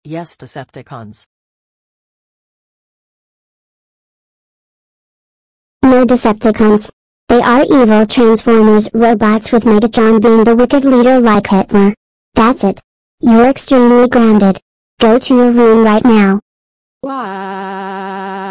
Yes, Decepticons. No Decepticons. They are evil Transformers robots with Megatron being the wicked leader like Hitler. That's it. You're extremely grounded. Go to your room right now. Wow.